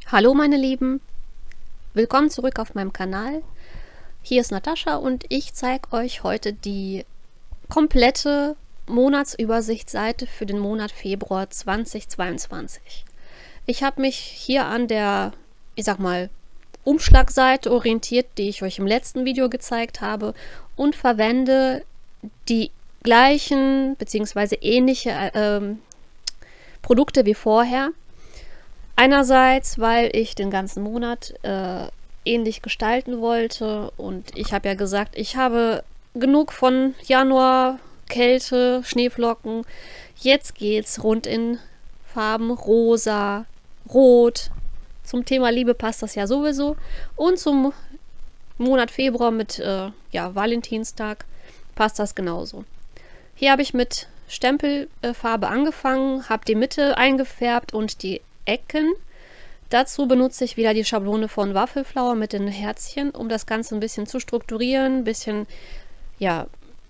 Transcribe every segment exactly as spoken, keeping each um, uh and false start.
Hallo meine Lieben, willkommen zurück auf meinem Kanal. Hier ist Natascha und ich zeige euch heute die komplette Monatsübersichtsseite für den Monat Februar zweitausendzweiundzwanzig. Ich habe mich hier an der, ich sag mal, Umschlagseite orientiert, die ich euch im letzten Video gezeigt habe, und verwende die gleichen bzw. ähnliche äh, Produkte wie vorher. Einerseits, weil ich den ganzen Monat äh, ähnlich gestalten wollte, und ich habe ja gesagt, ich habe genug von Januar, Kälte, Schneeflocken. Jetzt geht's rund in Farben rosa, rot. Zum Thema Liebe passt das ja sowieso. Und zum Monat Februar mit äh, ja, Valentinstag passt das genauso. Hier habe ich mit Stempelfarbe angefangen, habe die Mitte eingefärbt und die Ecken. Dazu benutze ich wieder die Schablone von Waffelflower mit den Herzchen, um das Ganze ein bisschen zu strukturieren, ein bisschen ja,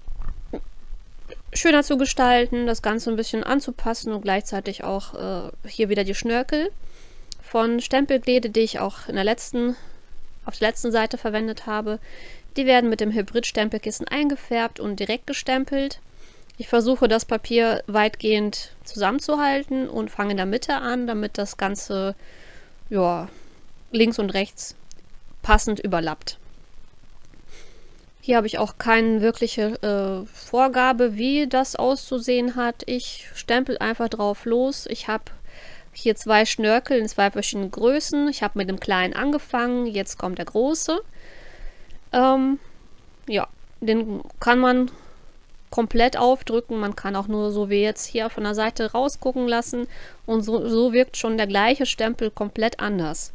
schöner zu gestalten, das Ganze ein bisschen anzupassen und gleichzeitig auch äh, hier wieder die Schnörkel von Stempelglede, die ich auch in der letzten, auf der letzten Seite verwendet habe. Die werden mit dem Hybrid-Stempelkissen eingefärbt und direkt gestempelt. Ich versuche das Papier weitgehend zusammenzuhalten und fange in der Mitte an, damit das Ganze ja, links und rechts passend überlappt. Hier habe ich auch keine wirkliche äh, Vorgabe, wie das auszusehen hat. Ich stempel einfach drauf los. Ich habe hier zwei Schnörkel in zwei verschiedenen Größen. Ich habe mit dem kleinen angefangen, jetzt kommt der große. Ähm, ja, den kann man komplett aufdrücken. Man kann auch nur so wie jetzt hier von der Seite rausgucken lassen, und so, so wirkt schon der gleiche Stempel komplett anders.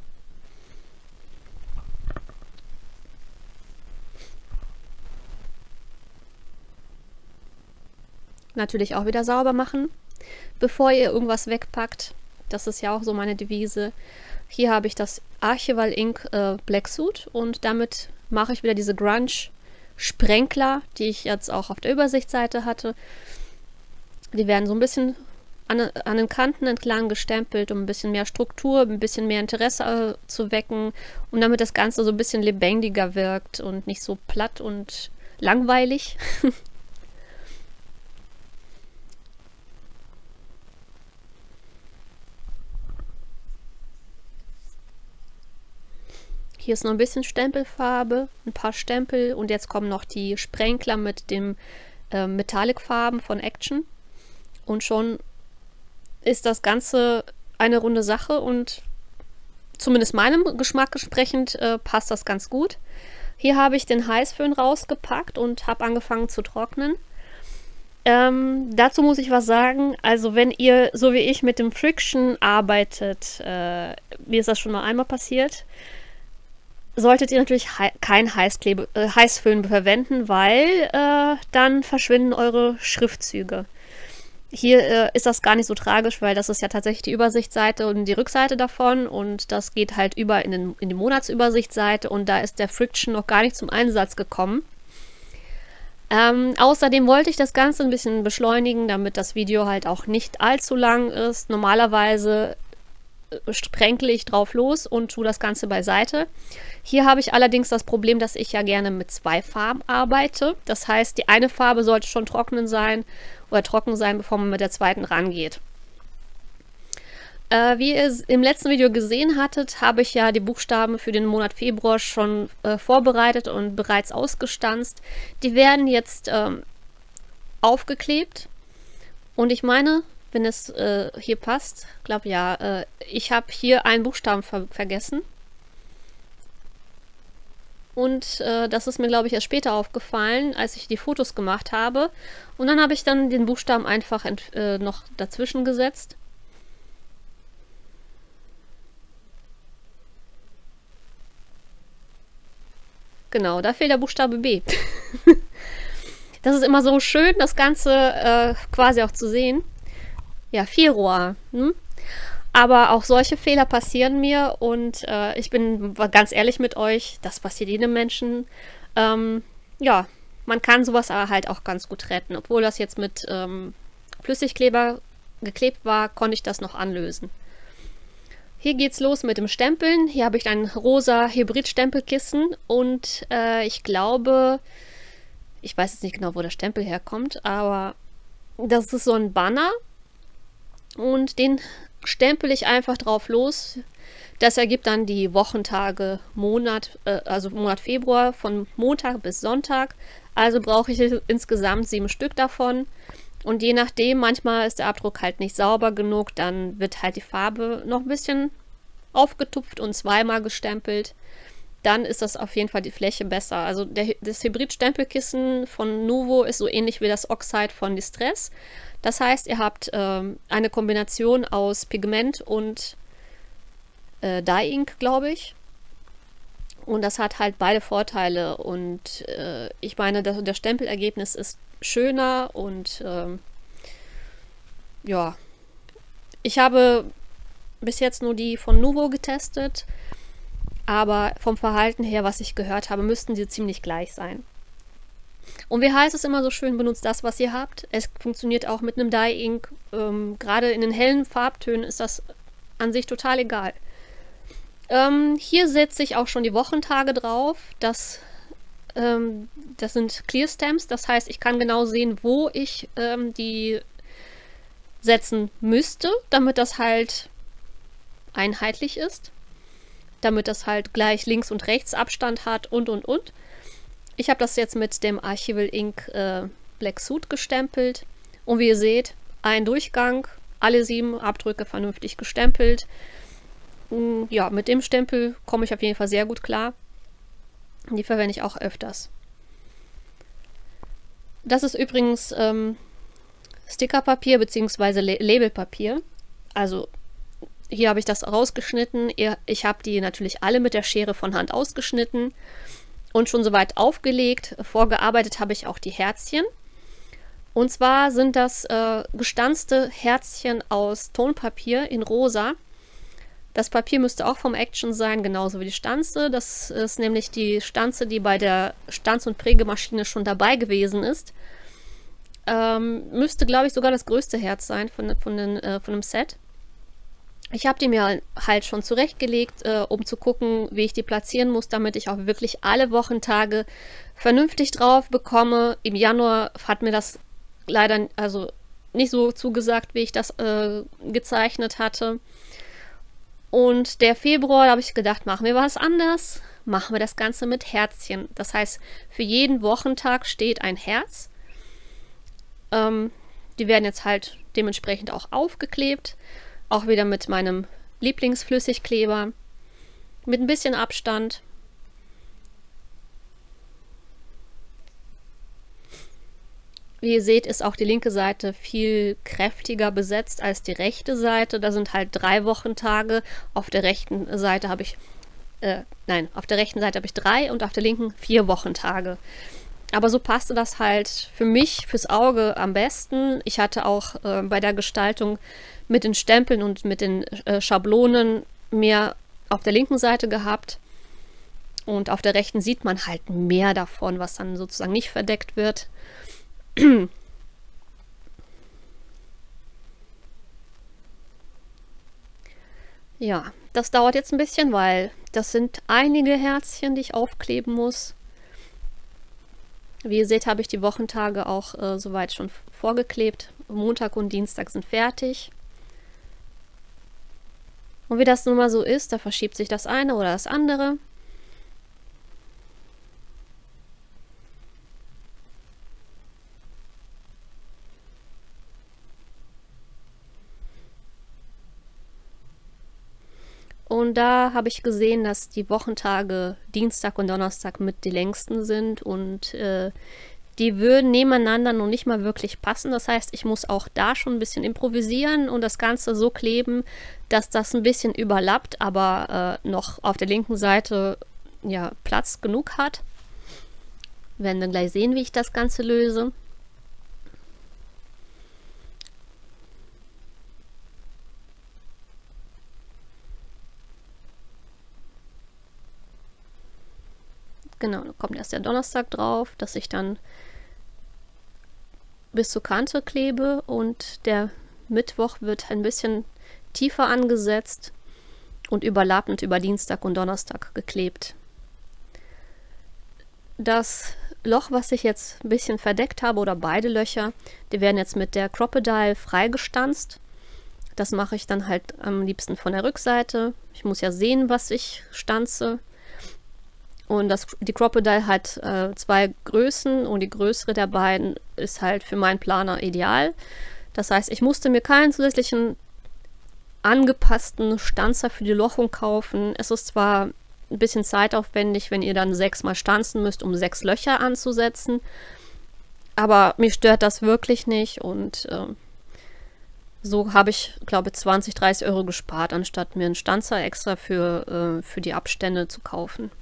Natürlich auch wieder sauber machen, bevor ihr irgendwas wegpackt. Das ist ja auch so meine Devise. Hier habe ich das Archival Ink äh, Black Suit, und damit mache ich wieder diese Grunge Sprenkler, die ich jetzt auch auf der Übersichtsseite hatte. Die werden so ein bisschen an, an den Kanten entlang gestempelt, um ein bisschen mehr Struktur, ein bisschen mehr Interesse äh, zu wecken, und damit das Ganze so ein bisschen lebendiger wirkt und nicht so platt und langweilig. Hier ist noch ein bisschen Stempelfarbe, ein paar Stempel, und jetzt kommen noch die Sprenkler mit dem äh, Metallic-Farben von Action. Und schon ist das Ganze eine runde Sache, und zumindest meinem Geschmack entsprechend äh, passt das ganz gut. Hier habe ich den Heißföhn rausgepackt und habe angefangen zu trocknen. Ähm, dazu muss ich was sagen. Also wenn ihr so wie ich mit dem Friction arbeitet, äh, mir ist das schon mal einmal passiert, solltet ihr natürlich hei kein Heißklebe, äh, Heißföhn verwenden, weil äh, dann verschwinden eure Schriftzüge. Hier äh, ist das gar nicht so tragisch, weil das ist ja tatsächlich die Übersichtsseite und die Rückseite davon, und das geht halt über in, den, in die Monatsübersichtsseite, und da ist der Friction noch gar nicht zum Einsatz gekommen. Ähm, außerdem wollte ich das Ganze ein bisschen beschleunigen, damit das Video halt auch nicht allzu lang ist. Normalerweise sprenkle ich drauf los und tue das Ganze beiseite. Hier habe ich allerdings das Problem, dass ich ja gerne mit zwei Farben arbeite. Das heißt, die eine Farbe sollte schon trocken sein oder trocken sein, bevor man mit der zweiten rangeht. Äh, wie ihr im letzten Video gesehen hattet, habe ich ja die Buchstaben für den Monat Februar schon äh, vorbereitet und bereits ausgestanzt. Die werden jetzt ähm, aufgeklebt, und ich meine, wenn es äh, hier passt, glaube ja, äh, ich habe hier einen Buchstaben ver vergessen. Und äh, das ist mir, glaube ich, erst später aufgefallen, als ich die Fotos gemacht habe. Und dann habe ich dann den Buchstaben einfach äh, noch dazwischen gesetzt. Genau, da fehlt der Buchstabe B. Das ist immer so schön, das Ganze äh, quasi auch zu sehen. Ja, Februar. Hm? Aber auch solche Fehler passieren mir, und äh, ich bin ganz ehrlich mit euch, das passiert jedem Menschen. Ähm, ja, man kann sowas aber halt auch ganz gut retten. Obwohl das jetzt mit ähm, Flüssigkleber geklebt war, konnte ich das noch anlösen. Hier geht's los mit dem Stempeln. Hier habe ich ein rosa Hybrid-Stempelkissen und äh, ich glaube, ich weiß jetzt nicht genau, wo der Stempel herkommt, aber das ist so ein Banner und den stempel ich einfach drauf los. Das ergibt dann die Wochentage Monat, äh, also Monat Februar von Montag bis Sonntag. Also brauche ich insgesamt sieben Stück davon. Und je nachdem, manchmal ist der Abdruck halt nicht sauber genug, dann wird halt die Farbe noch ein bisschen aufgetupft und zweimal gestempelt. Dann ist das auf jeden Fall die Fläche besser. Also der, das Hybrid-Stempelkissen von Nuvo ist so ähnlich wie das Oxide von Distress. Das heißt, ihr habt ähm, eine Kombination aus Pigment und äh, Dye-Ink, glaube ich. Und das hat halt beide Vorteile. Und äh, ich meine, das, das Stempelergebnis ist schöner und ähm, ja, ich habe bis jetzt nur die von Nuvo getestet, aber vom Verhalten her, was ich gehört habe, müssten sie ziemlich gleich sein. Und wie heißt es immer so schön, benutzt das, was ihr habt. Es funktioniert auch mit einem Dye-Ink. Ähm, gerade in den hellen Farbtönen ist das an sich total egal. Ähm, hier setze ich auch schon die Wochentage drauf. Das Ähm, das sind Clear Stamps, das heißt, ich kann genau sehen, wo ich ähm, die setzen müsste, damit das halt einheitlich ist, damit das halt gleich links und rechts Abstand hat und und und. Ich habe das jetzt mit dem Archival Ink äh, Black Suit gestempelt und wie ihr seht, ein Durchgang, alle sieben Abdrücke vernünftig gestempelt. Ja, mit dem Stempel komme ich auf jeden Fall sehr gut klar. Die verwende ich auch öfters. Das ist übrigens ähm, Stickerpapier bzw. Labelpapier. Also hier habe ich das rausgeschnitten. Ich habe die natürlich alle mit der Schere von Hand ausgeschnitten und schon soweit aufgelegt. Vorgearbeitet habe ich auch die Herzchen. Und zwar sind das äh, gestanzte Herzchen aus Tonpapier in rosa. Das Papier müsste auch vom Action sein, genauso wie die Stanze. Das ist nämlich die Stanze, die bei der Stanz- und Prägemaschine schon dabei gewesen ist. Ähm, müsste, glaube ich, sogar das größte Herz sein von, von, den, äh, von dem Set. Ich habe die mir halt schon zurechtgelegt, äh, um zu gucken, wie ich die platzieren muss, damit ich auch wirklich alle Wochentage vernünftig drauf bekomme. Im Januar hat mir das leider also nicht so zugesagt, wie ich das äh, gezeichnet hatte. Und der Februar, da habe ich gedacht, machen wir was anders. Machen wir das Ganze mit Herzchen. Das heißt, für jeden Wochentag steht ein Herz. Ähm, die werden jetzt halt dementsprechend auch aufgeklebt. Auch wieder mit meinem Lieblingsflüssigkleber. Mit ein bisschen Abstand. Wie ihr seht, ist auch die linke Seite viel kräftiger besetzt als die rechte Seite. Da sind halt drei Wochentage. Auf der rechten Seite habe ich, äh, nein, auf der rechten Seite habe ich drei und auf der linken vier Wochentage. Aber so passte das halt für mich, fürs Auge am besten. Ich hatte auch äh, bei der Gestaltung mit den Stempeln und mit den äh, Schablonen mehr auf der linken Seite gehabt. Und auf der rechten sieht man halt mehr davon, was dann sozusagen nicht verdeckt wird. Ja, das dauert jetzt ein bisschen, weil das sind einige Herzchen, die ich aufkleben muss. Wie ihr seht, habe ich die Wochentage auch äh, soweit schon vorgeklebt. Montag und Dienstag sind fertig. Und wie das nun mal so ist, da verschiebt sich das eine oder das andere. Und da habe ich gesehen, dass die Wochentage Dienstag und Donnerstag mit die längsten sind und äh, die würden nebeneinander noch nicht mal wirklich passen. Das heißt, ich muss auch da schon ein bisschen improvisieren und das Ganze so kleben, dass das ein bisschen überlappt, aber äh, noch auf der linken Seite ja, Platz genug hat. Wir werden dann gleich sehen, wie ich das Ganze löse. Genau, da kommt erst der Donnerstag drauf, dass ich dann bis zur Kante klebe und der Mittwoch wird ein bisschen tiefer angesetzt. und überlappend über Dienstag und Donnerstag geklebt. Das Loch, was ich jetzt ein bisschen verdeckt habe, oder beide Löcher, die werden jetzt mit der Crocodile freigestanzt. Das mache ich dann halt am liebsten von der Rückseite. Ich muss ja sehen, was ich stanze. Und das, die Crocodile hat äh, zwei Größen und die größere der beiden ist halt für meinen Planer ideal. Das heißt, ich musste mir keinen zusätzlichen angepassten Stanzer für die Lochung kaufen. Es ist zwar ein bisschen zeitaufwendig, wenn ihr dann sechsmal stanzen müsst, um sechs Löcher anzusetzen. Aber mich stört das wirklich nicht und äh, so habe ich, glaube ich, zwanzig, dreißig Euro gespart, anstatt mir einen Stanzer extra für, äh, für die Abstände zu kaufen.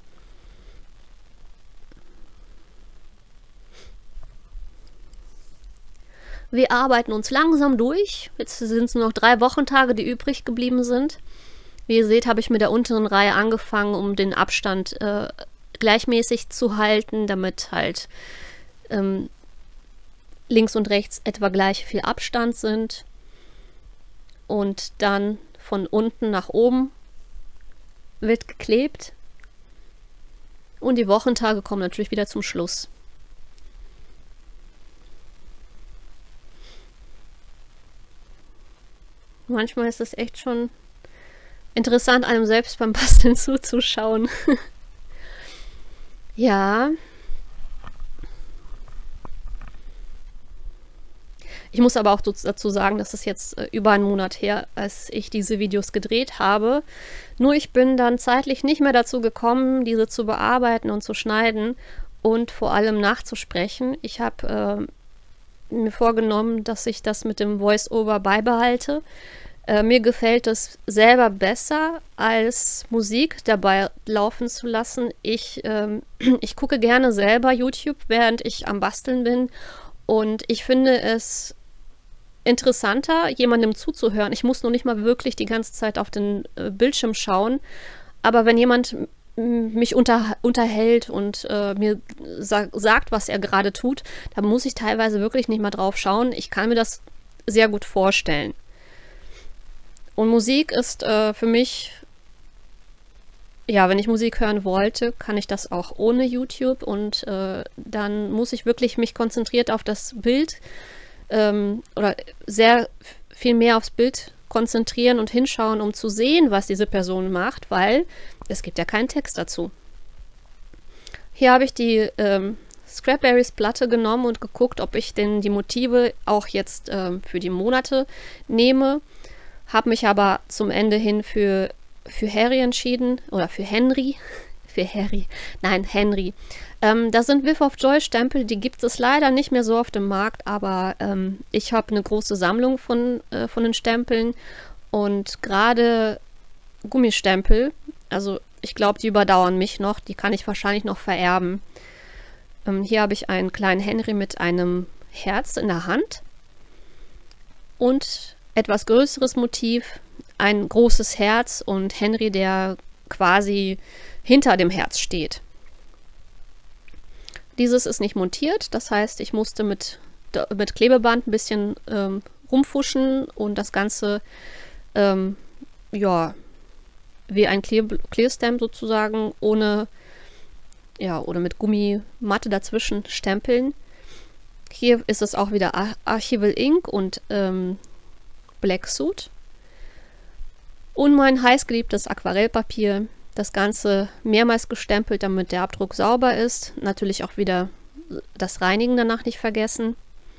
Wir arbeiten uns langsam durch. Jetzt sind es nur noch drei Wochentage, die übrig geblieben sind. Wie ihr seht, habe ich mit der unteren Reihe angefangen, um den Abstand äh, gleichmäßig zu halten, damit halt ähm, links und rechts etwa gleich viel Abstand sind. Und dann von unten nach oben wird geklebt. Und die Wochentage kommen natürlich wieder zum Schluss. Manchmal ist es echt schon interessant, einem selbst beim Basteln zuzuschauen. Ja. Ich muss aber auch dazu sagen, dass es jetzt äh, über einen Monat her, als ich diese Videos gedreht habe. Nur ich bin dann zeitlich nicht mehr dazu gekommen, diese zu bearbeiten und zu schneiden und vor allem nachzusprechen. Ich habe äh, mir vorgenommen, dass ich das mit dem Voice-Over beibehalte. Äh, mir gefällt es selber besser, als Musik dabei laufen zu lassen. Ich, ähm, ich gucke gerne selber YouTube, während ich am Basteln bin. Und ich finde es interessanter, jemandem zuzuhören. Ich muss noch nicht mal wirklich die ganze Zeit auf den äh, Bildschirm schauen. Aber wenn jemand mich unter, unterhält und äh, mir sa sagt, was er gerade tut, dann muss ich teilweise wirklich nicht mal drauf schauen. Ich kann mir das sehr gut vorstellen. Und Musik ist äh, für mich, ja, wenn ich Musik hören wollte, kann ich das auch ohne YouTube und äh, dann muss ich wirklich mich konzentriert auf das Bild ähm, oder sehr viel mehr aufs Bild konzentrieren und hinschauen, um zu sehen, was diese Person macht, weil es gibt ja keinen Text dazu. Hier habe ich die ähm, Scrapberries Platte genommen und geguckt, ob ich denn die Motive auch jetzt ähm, für die Monate nehme. Habe mich aber zum Ende hin für, für Harry entschieden, oder für Henry. Für Harry. Nein, Henry. Ähm, das sind Whiff of Joy Stempel, die gibt es leider nicht mehr so auf dem Markt, aber ähm, ich habe eine große Sammlung von, äh, von den Stempeln und gerade Gummistempel, also ich glaube, die überdauern mich noch, die kann ich wahrscheinlich noch vererben. Ähm, hier habe ich einen kleinen Henry mit einem Herz in der Hand und etwas größeres Motiv, ein großes Herz und Henry, der quasi hinter dem Herz steht. Dieses ist nicht montiert, das heißt, ich musste mit, mit Klebeband ein bisschen ähm, rumfuschen und das Ganze ähm, ja, wie ein Clear-Stamp sozusagen, ohne, ja, oder mit Gummimatte dazwischen stempeln. Hier ist es auch wieder Ar Archival Ink und ähm, Black Suit. Und mein heißgeliebtes Aquarellpapier. Das Ganze mehrmals gestempelt, damit der Abdruck sauber ist. Natürlich auch wieder das Reinigen danach nicht vergessen.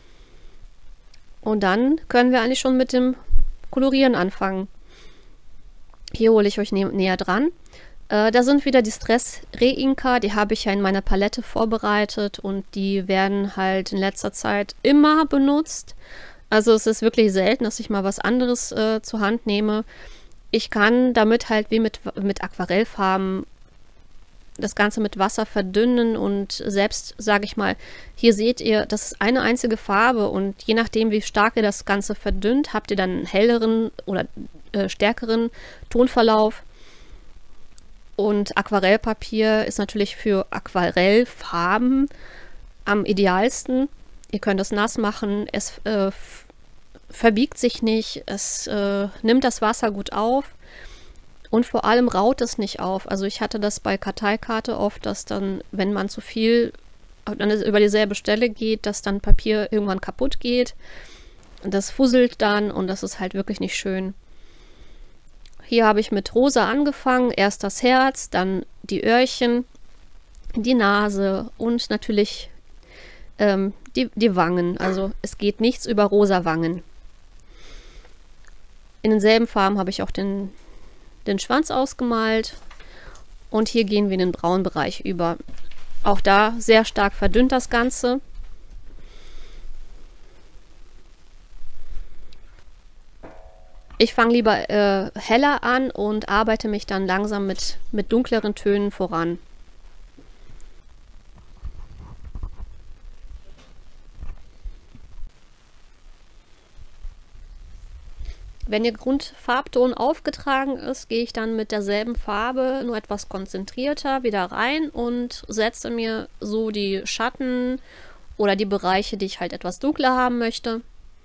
Und dann können wir eigentlich schon mit dem Kolorieren anfangen. Hier hole ich euch nä näher dran. Äh, da sind wieder die Stress Re-Inka, die habe ich ja in meiner Palette vorbereitet und die werden halt in letzter Zeit immer benutzt. Also es ist wirklich selten, dass ich mal was anderes äh, zur Hand nehme. Ich kann damit halt wie mit, mit Aquarellfarben das Ganze mit Wasser verdünnen und selbst, sage ich mal, hier seht ihr, das ist eine einzige Farbe und je nachdem, wie stark ihr das Ganze verdünnt, habt ihr dann einen helleren oder äh, stärkeren Tonverlauf. Und Aquarellpapier ist natürlich für Aquarellfarben am idealsten. Ihr könnt es nass machen, es äh, verbiegt sich nicht, es äh, nimmt das Wasser gut auf Und vor allem raut es nicht auf. Also ich hatte das bei Karteikarte oft, dass dann, wenn man zu viel dann über dieselbe Stelle geht, dass dann Papier irgendwann kaputt geht. Das fusselt dann und das ist halt wirklich nicht schön. Hier habe ich mit rosa angefangen. Erst das Herz, dann die Öhrchen, die Nase und natürlich ähm, die, die Wangen. Also es geht nichts über rosa Wangen. In denselben Farben habe ich auch den, den Schwanz ausgemalt. Und hier gehen wir in den braunen Bereich über. Auch da sehr stark verdünnt das Ganze. Ich fange lieber äh, heller an und arbeite mich dann langsam mit, mit dunkleren Tönen voran. Wenn der Grundfarbton aufgetragen ist, gehe ich dann mit derselben Farbe nur etwas konzentrierter wieder rein und setze mir so die Schatten oder die Bereiche, die ich halt etwas dunkler haben möchte.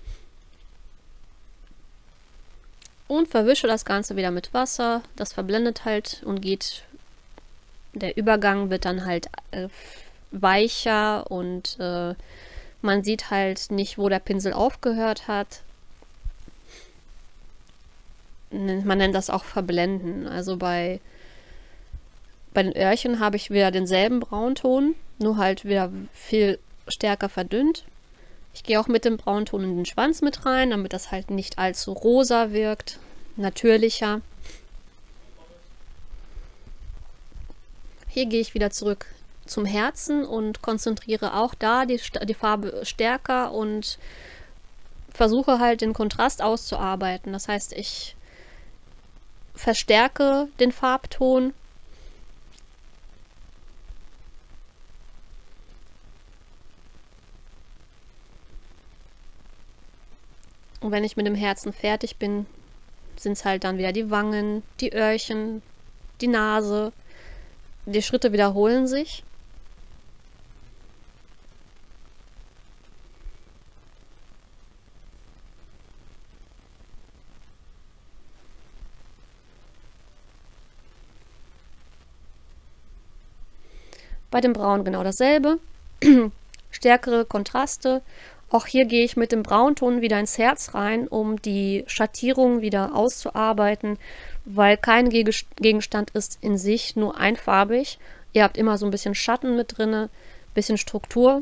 Und verwische das Ganze wieder mit Wasser. Das verblendet halt und geht, der Übergang wird dann halt äh, weicher und äh, man sieht halt nicht, wo der Pinsel aufgehört hat. Man nennt das auch Verblenden. Also bei, bei den Öhrchen habe ich wieder denselben Braunton, nur halt wieder viel stärker verdünnt. Ich gehe auch mit dem Braunton in den Schwanz mit rein, damit das halt nicht allzu rosa wirkt, natürlicher. Hier gehe ich wieder zurück zum Herzen und konzentriere auch da die, die Farbe stärker und versuche halt den Kontrast auszuarbeiten. Das heißt, ich verstärke den Farbton. Und wenn ich mit dem Herzen fertig bin, sind es halt dann wieder die Wangen, die Öhrchen, die Nase. Die Schritte wiederholen sich. Bei dem Braun genau dasselbe. Stärkere Kontraste. Auch hier gehe ich mit dem Braunton wieder ins Herz rein, um die Schattierung wieder auszuarbeiten, weil kein Gegenstand ist in sich nur einfarbig. Ihr habt immer so ein bisschen Schatten mit drin, ein bisschen Struktur.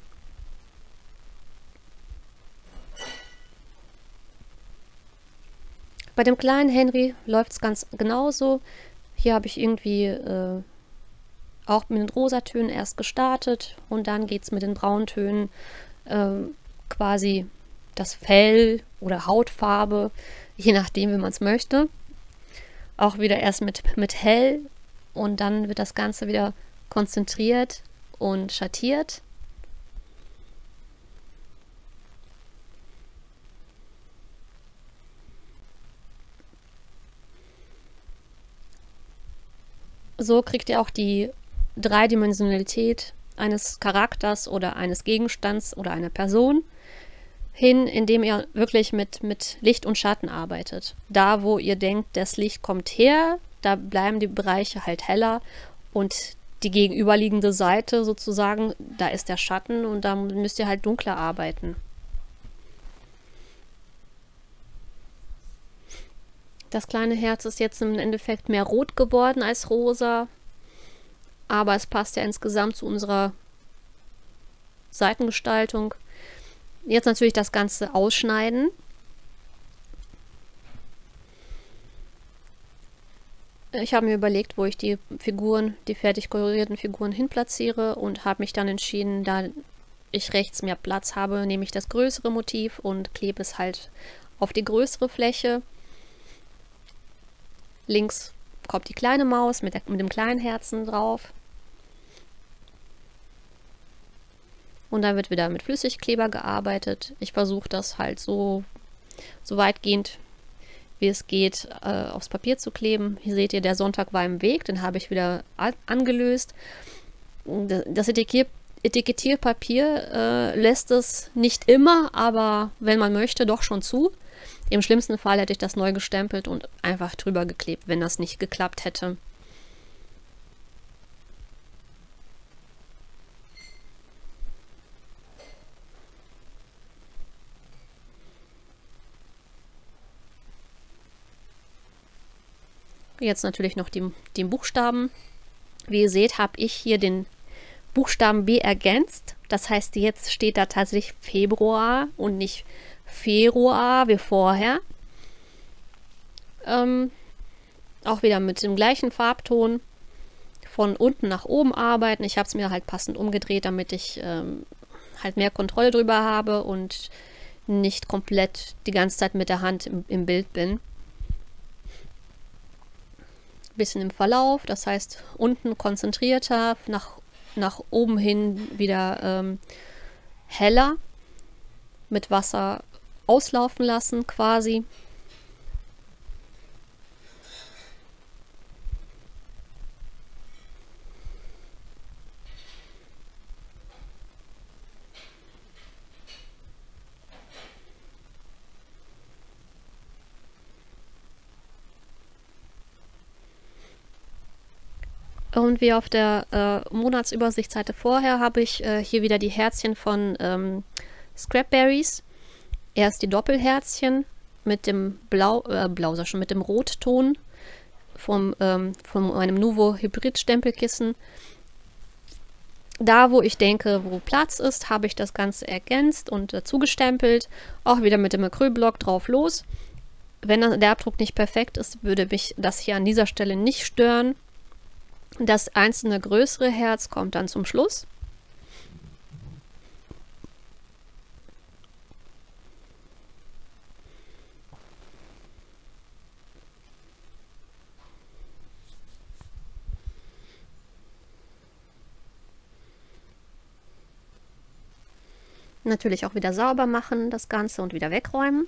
Bei dem kleinen Henry läuft es ganz genauso. Hier habe ich irgendwie äh, auch mit den Rosatönen erst gestartet und dann geht es mit den Brauntönen äh, quasi das Fell oder Hautfarbe, je nachdem, wie man es möchte. Auch wieder erst mit, mit hell und dann wird das Ganze wieder konzentriert und schattiert. So kriegt ihr auch die Dreidimensionalität eines Charakters oder eines Gegenstands oder einer Person hin, indem ihr wirklich mit, mit Licht und Schatten arbeitet. Da, wo ihr denkt, das Licht kommt her, da bleiben die Bereiche halt heller und die gegenüberliegende Seite sozusagen, da ist der Schatten und da müsst ihr halt dunkler arbeiten. Das kleine Herz ist jetzt im Endeffekt mehr rot geworden als rosa. Aber es passt ja insgesamt zu unserer Seitengestaltung. Jetzt natürlich das Ganze ausschneiden. Ich habe mir überlegt, wo ich die Figuren, die fertig kolorierten Figuren hinplatziere und habe mich dann entschieden, da ich rechts mehr Platz habe, nehme ich das größere Motiv und klebe es halt auf die größere Fläche. Links kommt die kleine Maus mit, der, mit dem kleinen Herzen drauf. Und dann wird wieder mit Flüssigkleber gearbeitet. Ich versuche das halt so, so weitgehend, wie es geht, äh, aufs Papier zu kleben. Hier seht ihr, der Sonntag war im Weg, den habe ich wieder angelöst. Das Etikett Etikettierpapier äh, lässt es nicht immer, aber wenn man möchte, doch schon zu. Im schlimmsten Fall hätte ich das neu gestempelt und einfach drüber geklebt, wenn das nicht geklappt hätte. Jetzt natürlich noch die, die Buchstaben. Wie ihr seht, habe ich hier den Buchstaben B ergänzt. Das heißt, jetzt steht da tatsächlich Februar und nicht Februar wie vorher. Ähm, auch wieder mit dem gleichen Farbton. Von unten nach oben arbeiten. Ich habe es mir halt passend umgedreht, damit ich ähm, halt mehr Kontrolle drüber habe und nicht komplett die ganze Zeit mit der Hand im, im Bild bin. Bisschen im Verlauf, das heißt unten konzentrierter, nach, nach oben hin wieder ähm, heller, mit Wasser auslaufen lassen quasi. Und wie auf der äh, Monatsübersichtsseite vorher habe ich äh, hier wieder die Herzchen von ähm, Scrapberries. Erst die Doppelherzchen mit dem Blau, äh, Blau, schon mit dem Rotton vom, ähm, von meinem Nuvo Hybrid Stempelkissen. Da, wo ich denke, wo Platz ist, habe ich das Ganze ergänzt und dazu gestempelt. Auch wieder mit dem Acrylblock drauf los. Wenn der Abdruck nicht perfekt ist, würde mich das hier an dieser Stelle nicht stören. Das einzelne größere Herz kommt dann zum Schluss. Natürlich auch wieder sauber machen, das Ganze, und wieder wegräumen.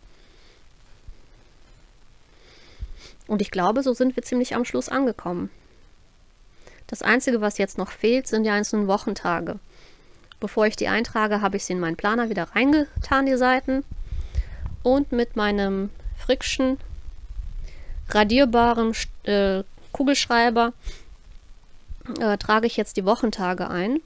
Und ich glaube, so sind wir ziemlich am Schluss angekommen. Das Einzige, was jetzt noch fehlt, sind die einzelnen Wochentage. Bevor ich die eintrage, habe ich sie in meinen Planer wieder reingetan, die Seiten. Und mit meinem Friction radierbaren äh, Kugelschreiber äh, trage ich jetzt die Wochentage ein.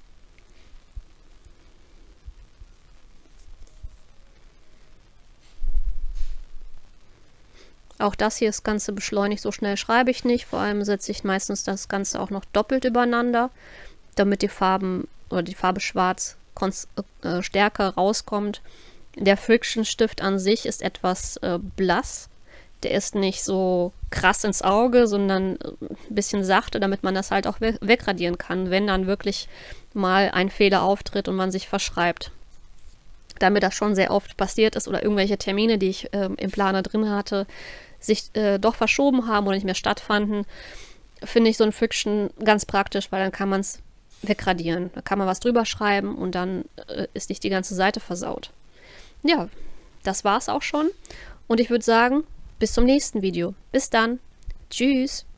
Auch das hier ist Ganze beschleunigt, so schnell schreibe ich nicht. Vor allem setze ich meistens das Ganze auch noch doppelt übereinander, damit die Farben oder die Farbe Schwarz äh, stärker rauskommt. Der Friction Stift an sich ist etwas äh, blass. Der ist nicht so krass ins Auge, sondern ein bisschen sachte, damit man das halt auch we wegradieren kann, wenn dann wirklich mal ein Fehler auftritt und man sich verschreibt. Da mir das schon sehr oft passiert ist oder irgendwelche Termine, die ich äh, im Planer drin hatte, sich äh, doch verschoben haben oder nicht mehr stattfanden, finde ich so ein Friction ganz praktisch, weil dann kann man es wegradieren. Da kann man was drüber schreiben und dann äh, ist nicht die ganze Seite versaut. Ja, das war's auch schon. Und ich würde sagen, bis zum nächsten Video. Bis dann. Tschüss.